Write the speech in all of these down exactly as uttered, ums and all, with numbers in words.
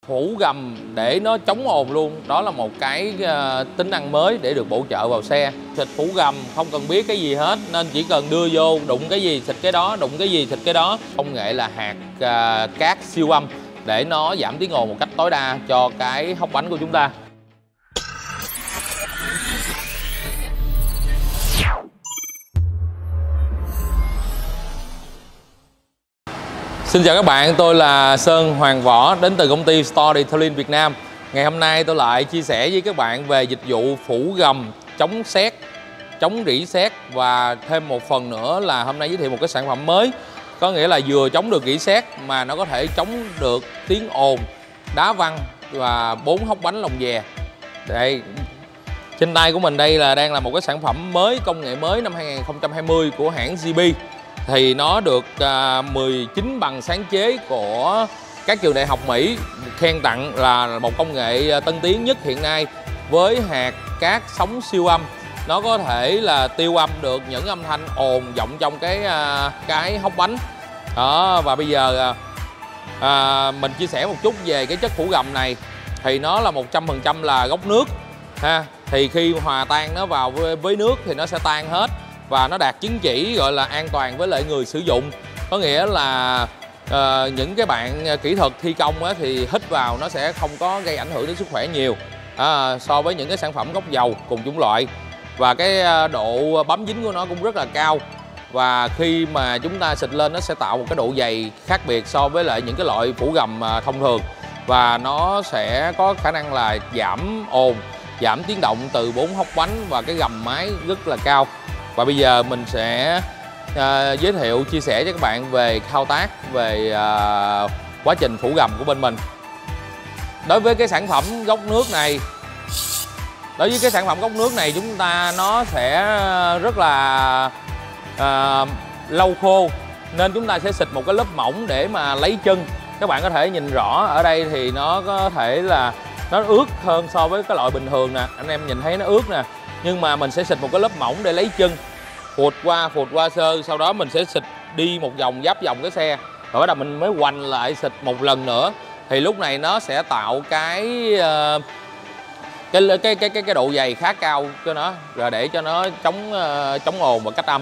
phủ gầm để nó chống ồn luôn, đó là một cái uh, tính năng mới để được bổ trợ vào xe. Xịt phủ gầm không cần biết cái gì hết, nên chỉ cần đưa vô đụng cái gì xịt cái đó, đụng cái gì xịt cái đó. Công nghệ là hạt uh, cát siêu âm để nó giảm tiếng ồn một cách tối đa cho cái hốc bánh của chúng ta. Xin chào các bạn, tôi là Sơn Hoàng Võ đến từ công ty Storytelling Việt Nam. Ngày hôm nay tôi lại chia sẻ với các bạn về dịch vụ phủ gầm chống sét, chống rỉ sét và thêm một phần nữa là hôm nay giới thiệu một cái sản phẩm mới. Có nghĩa là vừa chống được rỉ sét mà nó có thể chống được tiếng ồn, đá văng và bốn hốc bánh lồng dè. Đây, trên tay của mình đây là đang là một cái sản phẩm mới, công nghệ mới năm hai nghìn không trăm hai mươi của hãng giê bê. Thì nó được uh, mười chín bằng sáng chế của các trường đại học Mỹ khen tặng là một công nghệ tân tiến nhất hiện nay với hạt cát sóng siêu âm. Nó có thể là tiêu âm được những âm thanh ồn vọng trong cái uh, cái hốc bánh đó. Và bây giờ uh, mình chia sẻ một chút về cái chất phủ gầm này. Thì nó là một trăm phần trăm là gốc nước ha. Thì khi hòa tan nó vào với, với nước thì nó sẽ tan hết và nó đạt chứng chỉ gọi là an toàn với lại người sử dụng. Có nghĩa là uh, những cái bạn kỹ thuật thi công á, thì hít vào nó sẽ không có gây ảnh hưởng đến sức khỏe nhiều à, so với những cái sản phẩm gốc dầu cùng chủng loại. Và cái độ bám dính của nó cũng rất là cao. Và khi mà chúng ta xịt lên nó sẽ tạo một cái độ dày khác biệt so với lại những cái loại phủ gầm thông thường. Và nó sẽ có khả năng là giảm ồn, giảm tiếng động từ bốn hốc bánh và cái gầm máy rất là cao. Và bây giờ mình sẽ uh, giới thiệu, chia sẻ cho các bạn về thao tác, về uh, quá trình phủ gầm của bên mình. Đối với cái sản phẩm gốc nước này, đối với cái sản phẩm gốc nước này chúng ta nó sẽ rất là uh, lâu khô, nên chúng ta sẽ xịt một cái lớp mỏng để mà lấy chân. Các bạn có thể nhìn rõ ở đây thì nó có thể là nó ướt hơn so với cái loại bình thường nè, anh em nhìn thấy nó ướt nè. Nhưng mà mình sẽ xịt một cái lớp mỏng để lấy chân, phụt qua phụt qua sơ, sau đó mình sẽ xịt đi một vòng giáp vòng cái xe, rồi bắt đầu mình mới hoành lại xịt một lần nữa. Thì lúc này nó sẽ tạo cái uh, cái, cái cái cái cái độ dày khá cao cho nó, rồi để cho nó chống uh, chống ồn và cách âm.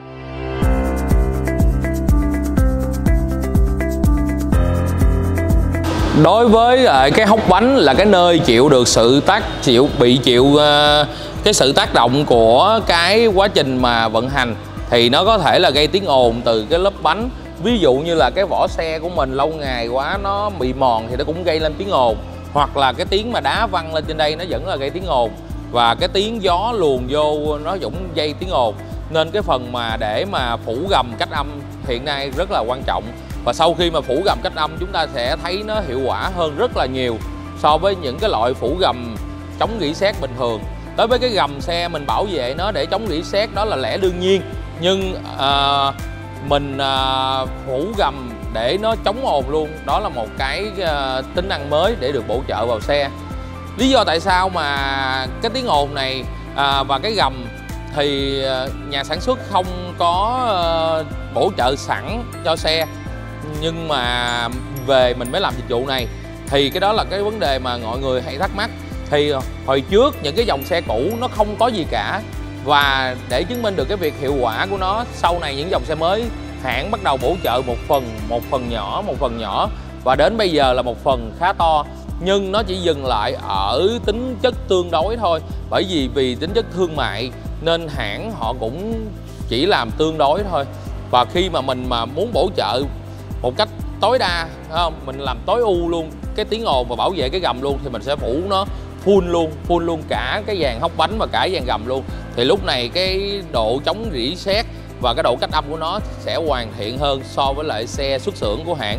Đối với uh, cái hốc bánh là cái nơi chịu được sự tác chịu bị chịu uh, cái sự tác động của cái quá trình mà vận hành, thì nó có thể là gây tiếng ồn từ cái lớp bánh. Ví dụ như là cái vỏ xe của mình lâu ngày quá nó bị mòn thì nó cũng gây lên tiếng ồn, hoặc là cái tiếng mà đá văng lên trên đây nó vẫn là gây tiếng ồn, và cái tiếng gió luồn vô nó cũng gây tiếng ồn. Nên cái phần mà để mà phủ gầm cách âm hiện nay rất là quan trọng. Và sau khi mà phủ gầm cách âm chúng ta sẽ thấy nó hiệu quả hơn rất là nhiều so với những cái loại phủ gầm chống rỉ sét bình thường. Đối với cái gầm xe mình bảo vệ nó để chống rỉ sét đó là lẽ đương nhiên, nhưng uh, mình uh, phủ gầm để nó chống ồn luôn, đó là một cái uh, tính năng mới để được bổ trợ vào xe. Lý do tại sao mà cái tiếng ồn này uh, và cái gầm thì uh, nhà sản xuất không có uh, bổ trợ sẵn cho xe, nhưng mà về mình mới làm dịch vụ này. Thì cái đó là cái vấn đề mà mọi người hay thắc mắc. Thì hồi trước những cái dòng xe cũ nó không có gì cả, và để chứng minh được cái việc hiệu quả của nó, sau này những dòng xe mới hãng bắt đầu bổ trợ một phần một phần nhỏ một phần nhỏ và đến bây giờ là một phần khá to, nhưng nó chỉ dừng lại ở tính chất tương đối thôi. Bởi vì vì tính chất thương mại nên hãng họ cũng chỉ làm tương đối thôi. Và khi mà mình mà muốn bổ trợ một cách tối đa, không, mình làm tối ưu luôn cái tiếng ồn và bảo vệ cái gầm luôn, thì mình sẽ phủ nó full luôn, full luôn cả cái dàn hốc bánh và cả dàn gầm luôn. Thì lúc này cái độ chống rỉ sét và cái độ cách âm của nó sẽ hoàn thiện hơn so với lại xe xuất xưởng của hãng.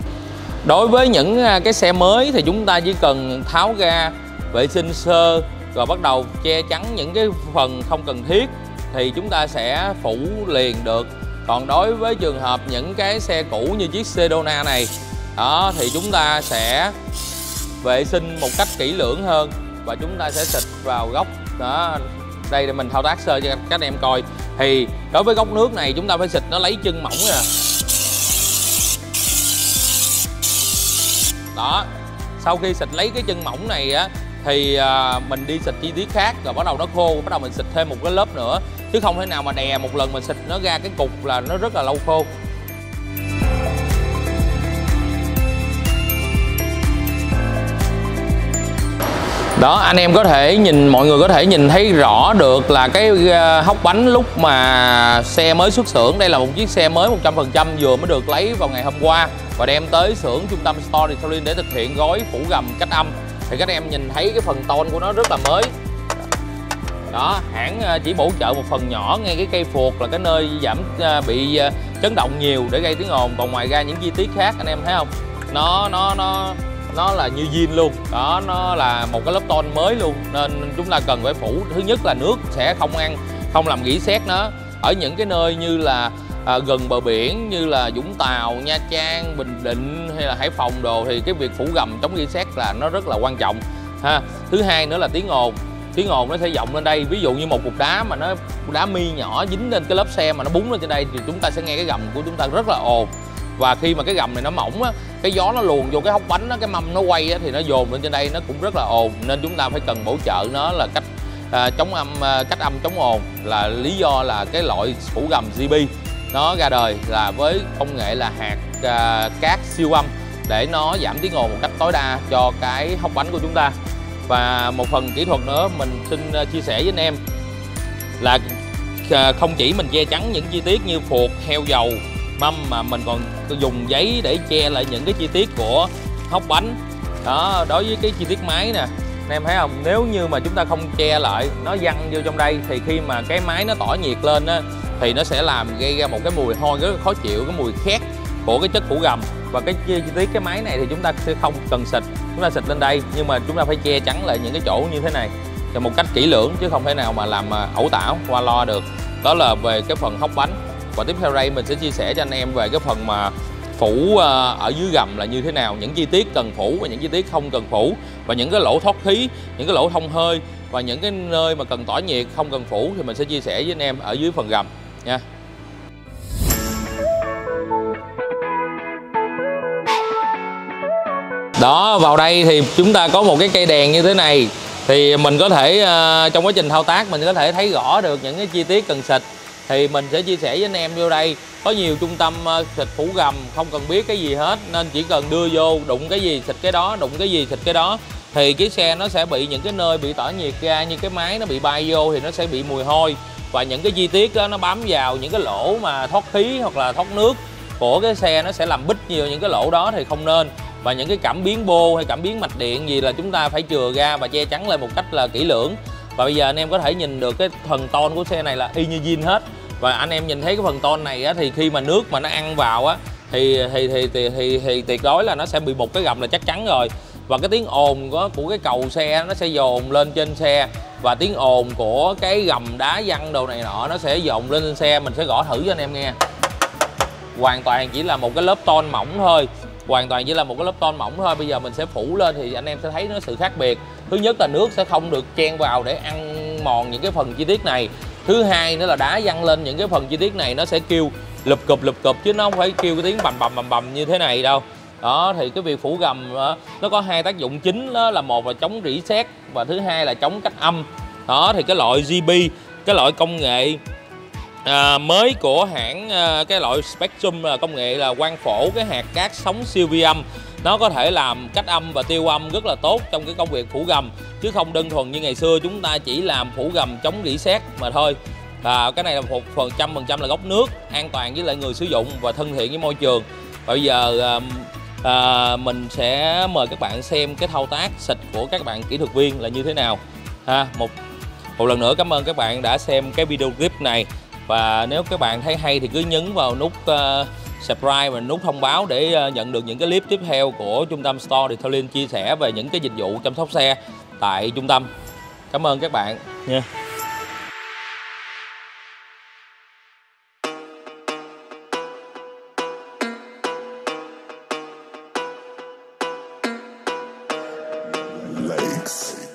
Đối với những cái xe mới thì chúng ta chỉ cần tháo ga, vệ sinh sơ, rồi bắt đầu che chắn những cái phần không cần thiết thì chúng ta sẽ phủ liền được. Còn đối với trường hợp những cái xe cũ như chiếc Sedona này đó, thì chúng ta sẽ vệ sinh một cách kỹ lưỡng hơn và chúng ta sẽ xịt vào gốc đó. Đây là mình thao tác sơ cho các anh em coi. Thì đối với gốc nước này chúng ta phải xịt nó lấy chân mỏng nè. Đó, Sau khi xịt lấy cái chân mỏng này á thì à, mình đi xịt chi tiết khác, rồi bắt đầu nó khô, bắt đầu mình xịt thêm một cái lớp nữa, chứ không thể nào mà đè một lần mình xịt nó ra cái cục là nó rất là lâu khô. Đó, anh em có thể nhìn, mọi người có thể nhìn thấy rõ được là cái hốc bánh lúc mà xe mới xuất xưởng. Đây là một chiếc xe mới một trăm phần trăm vừa mới được lấy vào ngày hôm qua và đem tới xưởng trung tâm Store Detailing để thực hiện gói phủ gầm cách âm. Thì các em nhìn thấy cái phần tôn của nó rất là mới. Đó, hãng chỉ bổ trợ một phần nhỏ ngay cái cây phuộc là cái nơi giảm bị chấn động nhiều để gây tiếng ồn, còn ngoài ra những chi tiết khác anh em thấy không, nó nó nó nó là như zin luôn. Đó, nó là một cái lớp tôn mới luôn, nên chúng ta cần phải phủ. Thứ nhất là nước sẽ không ăn, không làm rỉ sét nó. Ở những cái nơi như là à, gần bờ biển như là Vũng Tàu, Nha Trang, Bình Định hay là Hải Phòng đồ thì cái việc phủ gầm chống rỉ sét là nó rất là quan trọng ha. Thứ hai nữa là tiếng ồn. Tiếng ồn nó sẽ vọng lên đây, ví dụ như một cục đá mà nó đá mi nhỏ dính lên cái lớp xe mà nó búng lên trên đây thì chúng ta sẽ nghe cái gầm của chúng ta rất là ồn. Và khi mà cái gầm này nó mỏng á, cái gió nó luồn vô cái hốc bánh á, cái mâm nó quay á, thì nó dồn lên trên đây nó cũng rất là ồn, nên chúng ta phải cần bổ trợ nó là cách à, chống âm à, cách âm chống ồn. Là lý do là cái loại phủ gầm giê bê nó ra đời là với công nghệ là hạt à, cát siêu âm để nó giảm tiếng ồn một cách tối đa cho cái hốc bánh của chúng ta. Và một phần kỹ thuật nữa mình xin chia sẻ với anh em là không chỉ mình che chắn những chi tiết như phuộc, heo dầu, mâm mà mình còn dùng giấy để che lại những cái chi tiết của hốc bánh. Đó, đối với cái chi tiết máy nè, anh em thấy không, nếu như mà chúng ta không che lại, nó văng vô trong đây thì khi mà cái máy nó tỏa nhiệt lên á thì nó sẽ làm gây ra một cái mùi hôi rất là khó chịu, cái mùi khét của cái chất phủ gầm. Và cái chi tiết cái máy này thì chúng ta sẽ không cần xịt, chúng ta xịt lên đây, nhưng mà chúng ta phải che chắn lại những cái chỗ như thế này một cách kỹ lưỡng, chứ không thể nào mà làm ẩu tả qua lo được. Đó là về cái phần hốc bánh. Và tiếp theo đây mình sẽ chia sẻ cho anh em về cái phần mà phủ ở dưới gầm là như thế nào, những chi tiết cần phủ và những chi tiết không cần phủ, và những cái lỗ thoát khí, những cái lỗ thông hơi và những cái nơi mà cần tỏa nhiệt không cần phủ thì mình sẽ chia sẻ với anh em ở dưới phần gầm nha. Đó, vào đây thì chúng ta có một cái cây đèn như thế này, thì mình có thể uh, trong quá trình thao tác mình có thể thấy rõ được những cái chi tiết cần xịt. Thì mình sẽ chia sẻ với anh em vô đây. Có nhiều trung tâm uh, xịt phủ gầm không cần biết cái gì hết, nên chỉ cần đưa vô, đụng cái gì xịt cái đó, đụng cái gì xịt cái đó, thì cái xe nó sẽ bị những cái nơi bị tỏa nhiệt ra, như cái máy nó bị bay vô thì nó sẽ bị mùi hôi. Và những cái chi tiết đó nó bám vào những cái lỗ mà thoát khí hoặc là thoát nước của cái xe, nó sẽ làm bít nhiều những cái lỗ đó thì không nên. Và những cái cảm biến bô hay cảm biến mạch điện gì là chúng ta phải chừa ra và che chắn lại một cách là kỹ lưỡng. Và bây giờ anh em có thể nhìn được cái phần tôn của xe này là y như zin hết. Và anh em nhìn thấy cái phần tôn này á, thì khi mà nước mà nó ăn vào á thì thì thì thì, thì, thì tuyệt đối là nó sẽ bị một cái gầm là chắc chắn rồi. Và cái tiếng ồn của, của cái cầu xe nó sẽ dồn lên trên xe, và tiếng ồn của cái gầm đá văng đồ này nọ nó sẽ dồn lên trên xe. Mình sẽ gõ thử cho anh em nghe. Hoàn toàn chỉ là một cái lớp tôn mỏng thôi, hoàn toàn chỉ là một cái lớp tôn mỏng thôi. Bây giờ mình sẽ phủ lên thì anh em sẽ thấy nó sự khác biệt. Thứ nhất là nước sẽ không được chen vào để ăn mòn những cái phần chi tiết này. Thứ hai nữa là đá văng lên những cái phần chi tiết này nó sẽ kêu lụp cụp lụp cụp, chứ nó không phải kêu cái tiếng bầm bầm bầm bầm như thế này đâu. Đó, thì cái việc phủ gầm nó có hai tác dụng chính, đó là một là chống rỉ sét và thứ hai là chống cách âm. Đó, thì cái loại giê bê, cái loại công nghệ À, mới của hãng à, cái loại Spectrum là công nghệ là quang phổ cái hạt cát sóng siêu vi âm, nó có thể làm cách âm và tiêu âm rất là tốt trong cái công việc phủ gầm, chứ không đơn thuần như ngày xưa chúng ta chỉ làm phủ gầm chống rỉ sét mà thôi. À, cái này là một phần trăm phần trăm là gốc nước, an toàn với lại người sử dụng và thân thiện với môi trường. Và bây giờ à, à, mình sẽ mời các bạn xem cái thao tác xịt của các bạn kỹ thuật viên là như thế nào. Ha, một một lần nữa cảm ơn các bạn đã xem cái video clip này. Và nếu các bạn thấy hay thì cứ nhấn vào nút uh, subscribe và nút thông báo để uh, nhận được những cái clip tiếp theo của trung tâm Store Detailing chia sẻ về những cái dịch vụ chăm sóc xe tại trung tâm. Cảm ơn các bạn nha. Lakes.